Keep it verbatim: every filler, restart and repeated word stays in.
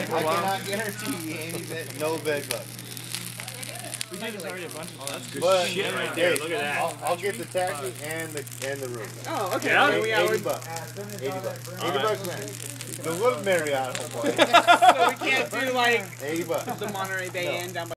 for a I while. cannot guarantee you any bed, no bed bugs. We did this already a bunch. Oh, that's good But, shit right hey, there. Look at that. I'll, I'll get the taxi and the and the room. Oh, okay. Yeah? So we are. eighty bucks. eighty bucks. eighty bucks, man. The little Marriott, homeboy. So we can't do like eighty bucks. the Monterey Bay Inn down by.